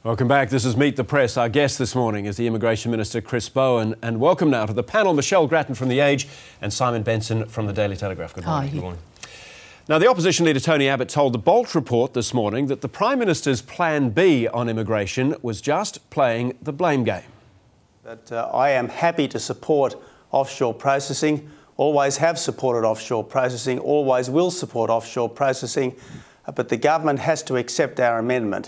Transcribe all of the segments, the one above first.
Welcome back. This is Meet the Press. Our guest this morning is the Immigration Minister Chris Bowen. And welcome now to the panel, Michelle Grattan from The Age and Simon Benson from the Daily Telegraph. Good morning. Hi. Good morning. Now, the opposition leader Tony Abbott told the Bolt report this morning that the Prime Minister's plan B on immigration was just playing the blame game. That I am happy to support offshore processing, always have supported offshore processing, always will support offshore processing, but the government has to accept our amendment.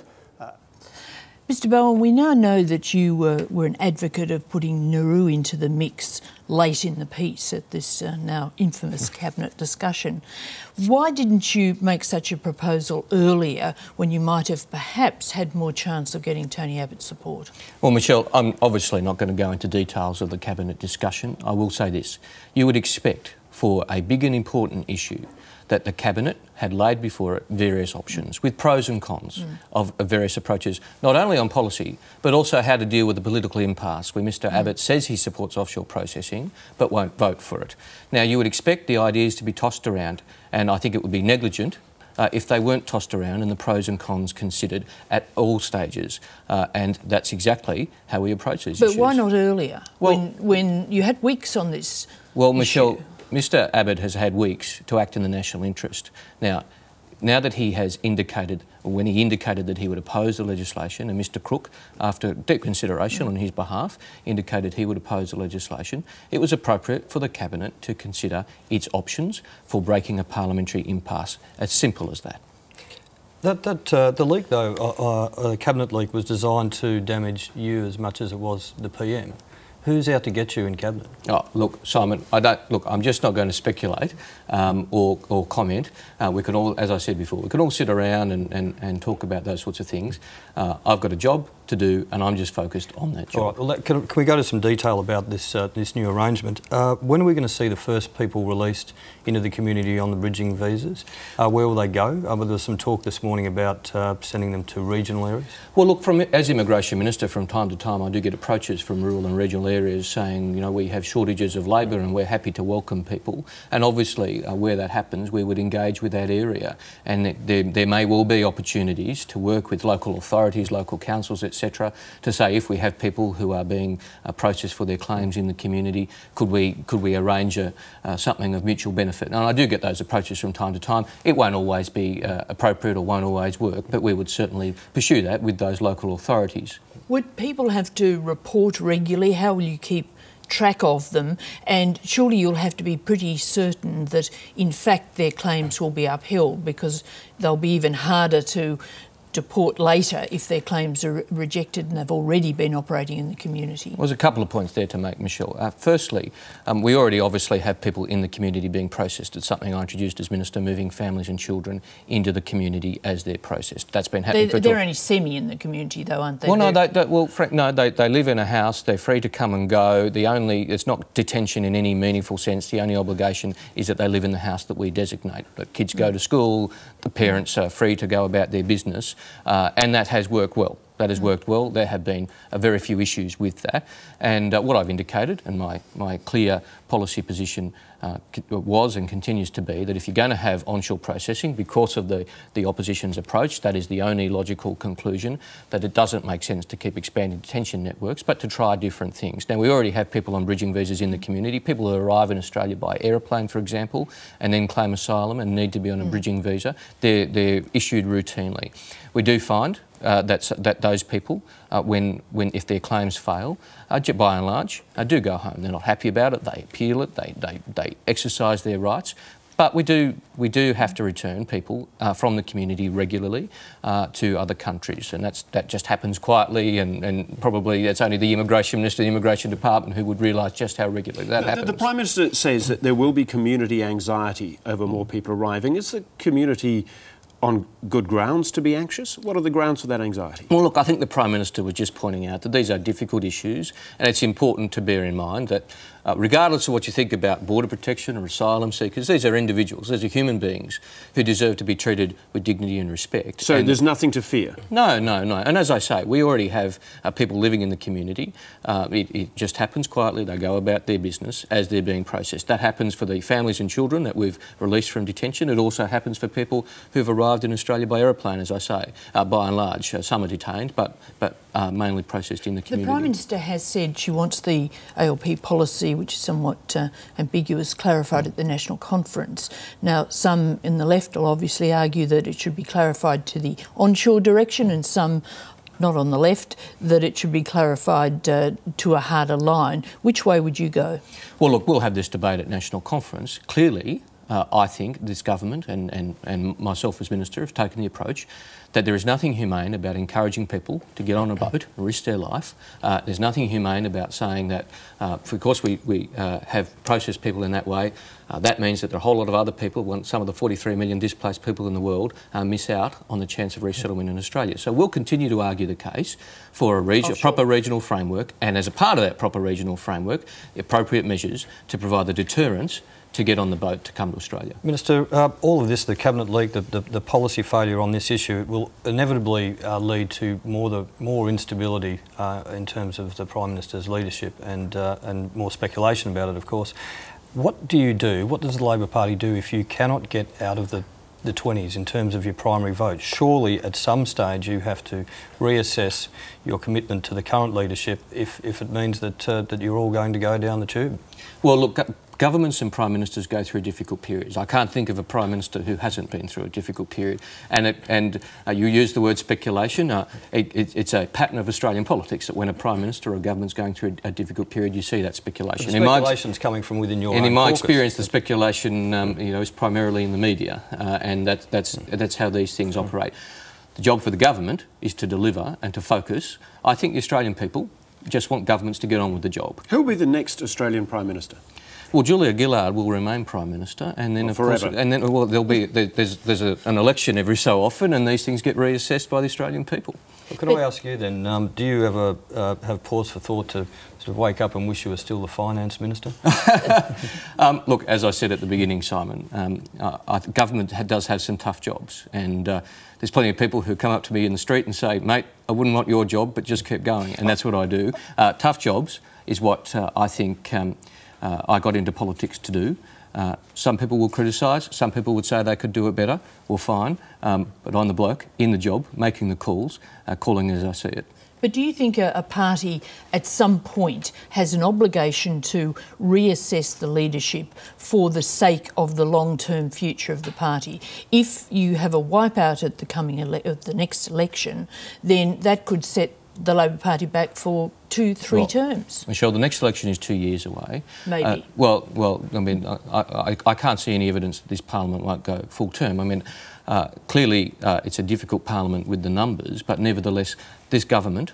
Mr Bowen, we now know that you were an advocate of putting Nauru into the mix late in the piece at this now infamous cabinet discussion. Why didn't you make such a proposal earlier when you might have perhaps had more chance of getting Tony Abbott's support? Well, Michelle, I'm obviously not going to go into details of the cabinet discussion. I will say this. You would expect for a big and important issue that the Cabinet had laid before it various options with pros and cons of various approaches, not only on policy, but also how to deal with the political impasse where Mr Abbott says he supports offshore processing but won't vote for it. Now, you would expect the ideas to be tossed around, and I think it would be negligent if they weren't tossed around and the pros and cons considered at all stages. And that's exactly how we approach these issues. But why not earlier, when you had weeks on this Well, issue? Michelle, Mr Abbott has had weeks to act in the national interest. Now that he has indicated, or when he indicated that he would oppose the legislation, and Mr Crook, after deep consideration on his behalf, indicated he would oppose the legislation, it was appropriate for the Cabinet to consider its options for breaking a parliamentary impasse. As simple as that. The leak, though, the Cabinet leak, was designed to damage you as much as it was the PM. Who's out to get you in Cabinet? Oh, look, Simon, I'm just not going to speculate or comment. We can all, as I said before, we can all sit around and talk about those sorts of things. I've got a job to do and I'm just focused on that job. All right, well, can we go to some detail about this new arrangement? When are we going to see the first people released into the community on the bridging visas? Where will they go? There was some talk this morning about sending them to regional areas. Well, look, as Immigration Minister, from time to time I do get approaches from rural and regional areas saying, you know, we have shortages of labour and we're happy to welcome people. And obviously, where that happens, we would engage with that area. And there may well be opportunities to work with local authorities, local councils, etc., to say if we have people who are being processed for their claims in the community, could we arrange something of mutual benefit? And I do get those approaches from time to time. It won't always be appropriate or won't always work, but we would certainly pursue that with those local authorities. Would people have to report regularly? How will you keep track of them? And surely you'll have to be pretty certain that in fact their claims will be upheld, because they'll be even harder to deport later if their claims are rejected and they've already been operating in the community. Well, there's a couple of points there to make, Michelle. Firstly, we already obviously have people in the community being processed. It's something I introduced as Minister, moving families and children into the community as they're processed. That's been happening for... They're only semi in the community though, aren't they? Well, no, they live in a house, they're free to come and go. It's not detention in any meaningful sense. The only obligation is that they live in the house that we designate. The kids go to school, the parents are free to go about their business. And that has worked well. That has worked well. There have been very few issues with that. And what I've indicated, and my clear policy position was and continues to be, that if you're going to have onshore processing, because of the opposition's approach, that is the only logical conclusion, that it doesn't make sense to keep expanding detention networks, but to try different things. Now, we already have people on bridging visas in the community, people who arrive in Australia by aeroplane, for example, and then claim asylum and need to be on a bridging visa. They're issued routinely. We do find that those people, if their claims fail, by and large, do go home. They're not happy about it. They appeal it. They exercise their rights. But we do have to return people from the community regularly to other countries, and that just happens quietly, and probably it's only the Immigration Minister, the Immigration Department, who would realise just how regularly that happens. The Prime Minister says that there will be community anxiety over more people arriving. Is the community on good grounds to be anxious? What are the grounds for that anxiety? Well, look, I think the Prime Minister was just pointing out that these are difficult issues, and it's important to bear in mind that regardless of what you think about border protection or asylum seekers, these are individuals, these are human beings who deserve to be treated with dignity and respect. So there's nothing to fear? No, no, no. And as I say, we already have people living in the community. It just happens quietly. They go about their business as they're being processed. That happens for the families and children that we've released from detention. It also happens for people who've arrived in Australia by aeroplane, as I say, by and large. Some are detained, but mainly processed in the community. The Prime Minister has said she wants the ALP policy, which is somewhat ambiguous, clarified at the National Conference. Now, some in the left will obviously argue that it should be clarified to the onshore direction, and some, not on the left, that it should be clarified to a harder line. Which way would you go? Well, look, we'll have this debate at National Conference. Clearly, I think this government and myself as Minister have taken the approach that there is nothing humane about encouraging people to get on a boat and risk their life. There's nothing humane about saying that because we have processed people in that way, that means that there are a whole lot of other people, some of the 43 million displaced people in the world, miss out on the chance of resettlement in Australia. So we'll continue to argue the case for a proper regional framework, and as a part of that proper regional framework, the appropriate measures to provide the deterrence to get on the boat to come to Australia. Minister, all of this, the cabinet leak, the policy failure on this issue, will inevitably lead to more instability in terms of the Prime Minister's leadership and more speculation about it, of course. What do you do? What does the Labor Party do if you cannot get out of the 20s in terms of your primary vote? Surely at some stage you have to reassess your commitment to the current leadership if it means that you're all going to go down the tube. Well, look, governments and Prime Ministers go through difficult periods. I can't think of a Prime Minister who hasn't been through a difficult period. And you use the word speculation. It's a pattern of Australian politics that when a Prime Minister or a government's going through a difficult period, you see that speculation. The speculation's coming from within your own And in my caucus. Experience, the speculation is primarily in the media, and that's how these things operate. The job for the government is to deliver and to focus. I think the Australian people just want governments to get on with the job. Who will be the next Australian Prime Minister? Well, Julia Gillard will remain Prime Minister, and then forever. There's an election every so often, and these things get reassessed by the Australian people. Well, could I ask you then, do you ever have pause for thought to sort of wake up and wish you were still the Finance Minister? Look, as I said at the beginning, Simon, government does have some tough jobs, and there's plenty of people who come up to me in the street and say, mate, I wouldn't want your job, but just keep going, and that's what I do. Tough jobs is what I think I got into politics to do. Some people will criticise, some people would say they could do it better. Well, fine, but I'm the bloke in the job, making the calls, calling as I see it. But do you think a party at some point has an obligation to reassess the leadership for the sake of the long-term future of the party? If you have a wipeout at the next election, then that could set the Labor Party back for 2-3 terms. Michelle, the next election is 2 years away. Maybe. Well, I mean, I can't see any evidence that this Parliament won't go full term. I mean, clearly it's a difficult Parliament with the numbers, but nevertheless, this government,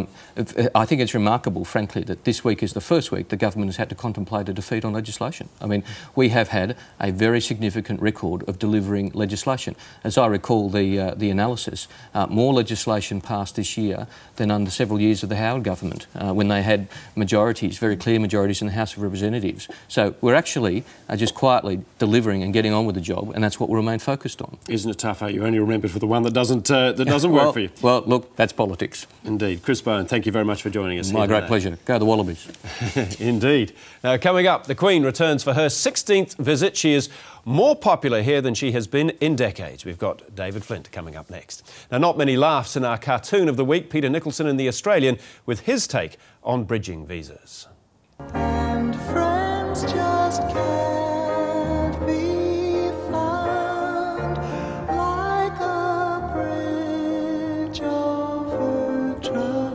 I think it's remarkable, frankly, that this week is the first week the government has had to contemplate a defeat on legislation. I mean, we have had a very significant record of delivering legislation. As I recall the analysis, more legislation passed this year than under several years of the Howard government, when they had majorities, very clear majorities in the House of Representatives. So we're actually just quietly delivering and getting on with the job, and that's what we'll remain focused on. Isn't it tough, You only remembered for the one that doesn't work for you. Well, look, that's politics. Indeed. Chris Bowen, thank you very much for joining us. My great pleasure. Go the Wallabies. Indeed. Now, coming up, the Queen returns for her 16th visit. She is more popular here than she has been in decades. We've got David Flint coming up next. Now, not many laughs in our cartoon of the week. Peter Nicholson in The Australian with his take on bridging visas. And friends just can't be found like a bridge over troubled